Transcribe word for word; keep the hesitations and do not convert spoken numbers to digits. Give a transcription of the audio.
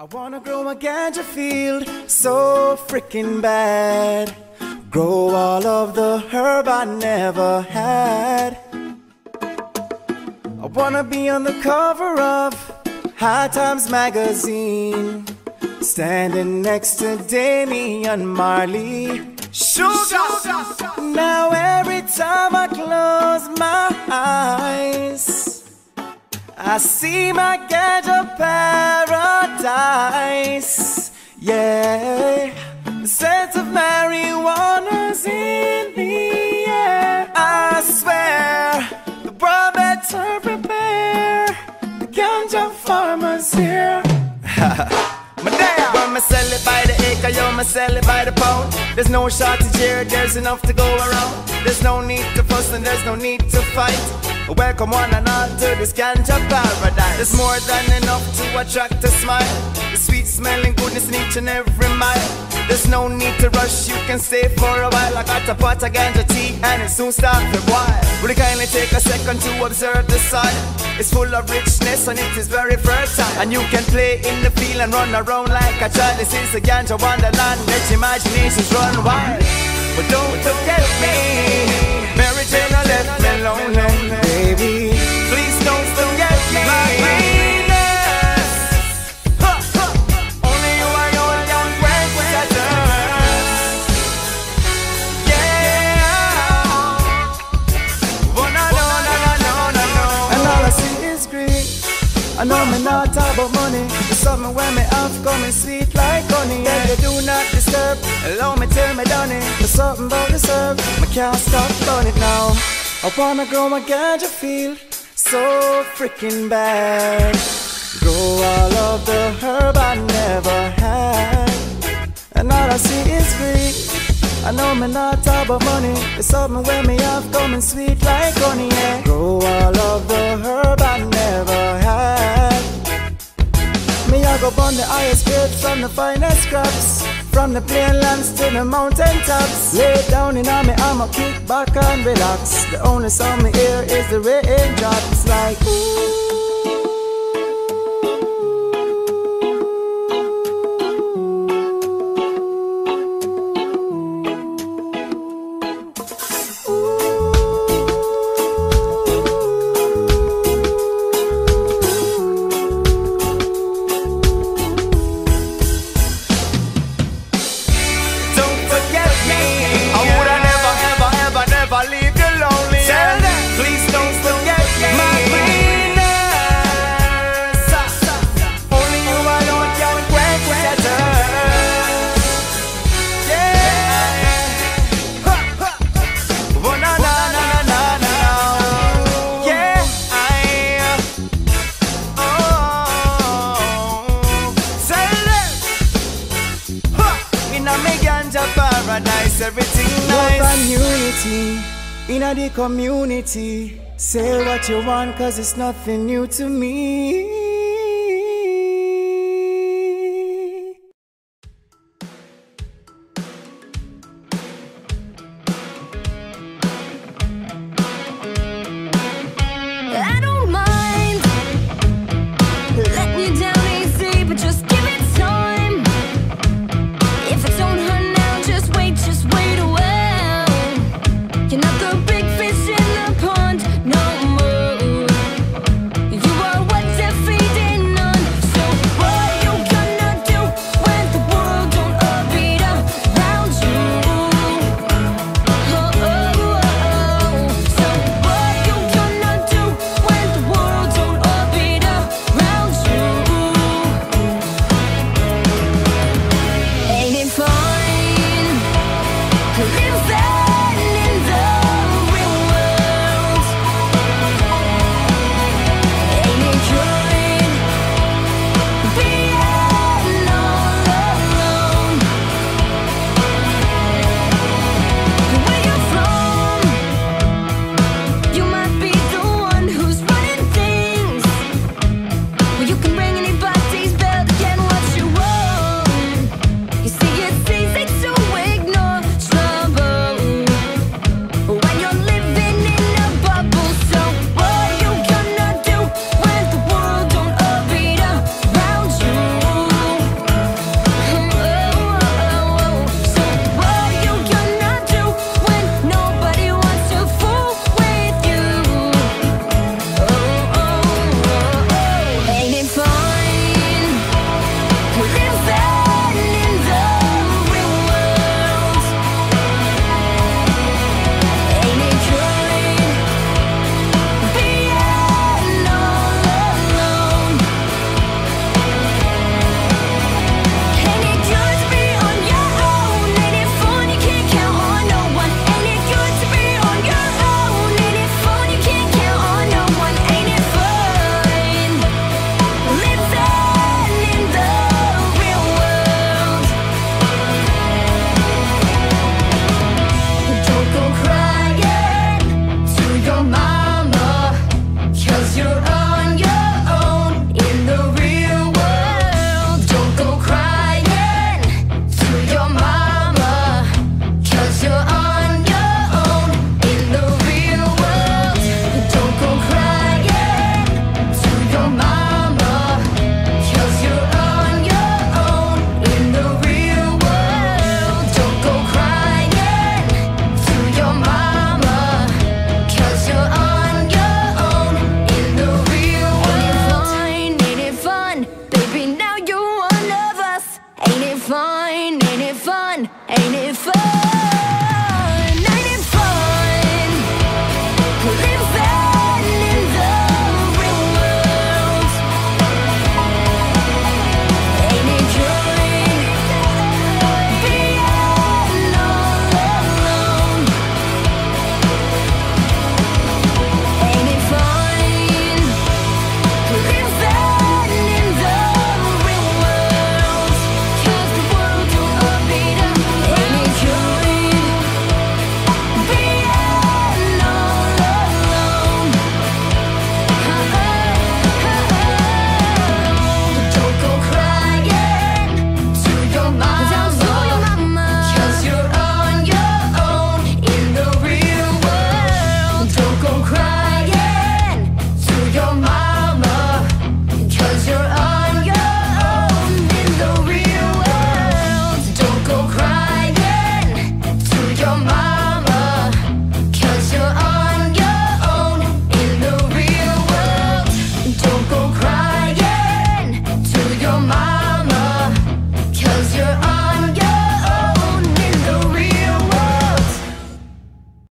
I wanna grow a ganja field so freaking bad. Grow all of the herb I never had. I wanna be on the cover of High Times magazine, standing next to Damian Marley. Sugar! Now every time I close my eyes, I see my ganja paradise. Yeah, the scent of marijuana's in the air. I swear, the world better prepare. The ganja farmer's here. When I sell it by the acre, yo, I sell it by the pound. There's no shortage here, there's enough to go around. There's no need to fuss and there's no need to fight. Welcome one and all to this ganja paradise. There's more than enough to attract a smile. The sweet smelling goodness in each and every mile. There's no need to rush, you can stay for a while. I got a pot of ganja tea and it soon starts to boil. Will you kindly take a second to observe the soil? It's full of richness and it is very fertile. And you can play in the field and run around like a child. This is a ganja wonderland, let your imaginations run wild. But don't forget me, Mary Jane left me lonely. Baby, please don't forget me. My greenness, huh, huh. Only you are your young friend with that thirst. Yeah. Oh, no, no, no, no, no, no. And all I see is green. I know me not talk about money. There's something when me have coming sweet like honey. Yeah, you do not disturb. Allow me tell me done it. There's something about this herb, me can't stop on it now. I wanna grow my ganja field so freaking bad. Grow all of the herb I never had. And all I see is green. I know me not talk about money. It's something when me have coming sweet like honey. Yeah. Grow all of the herb I never had. Me I go on the highest grade from the finest crops. From the plainlands to the mountain tops. Lay down in army, I'ma kick back and relax. The only sound me hear is the raindrops like ooh. Paradise, everything nice. Love and unity in the community. Say what you want, cause it's nothing new to me.